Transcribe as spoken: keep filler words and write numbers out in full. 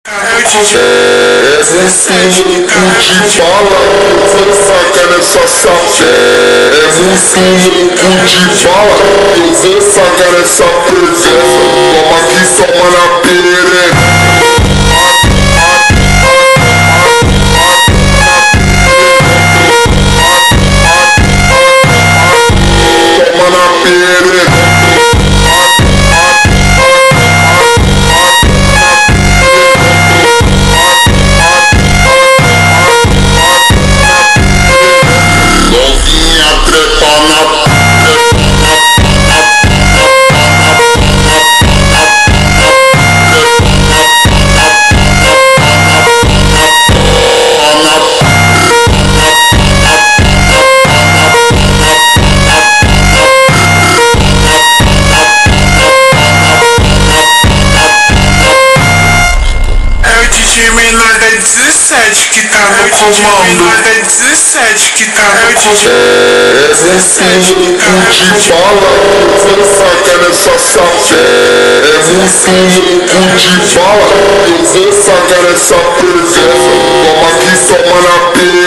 É dezesseis que te fala, eu saca nessa safé. É dezesseis que te fala, eu saca nessa presença. Toma aqui, toma na perereca. Toma na perereca. Menor da dezessete que tá no comando. Menor da dezessete que tá no comando. É dezesseis que te fala, eu saca nessa safé. É dezesseis que te fala, eu saca nessa presença. Toma aqui, toma na pele.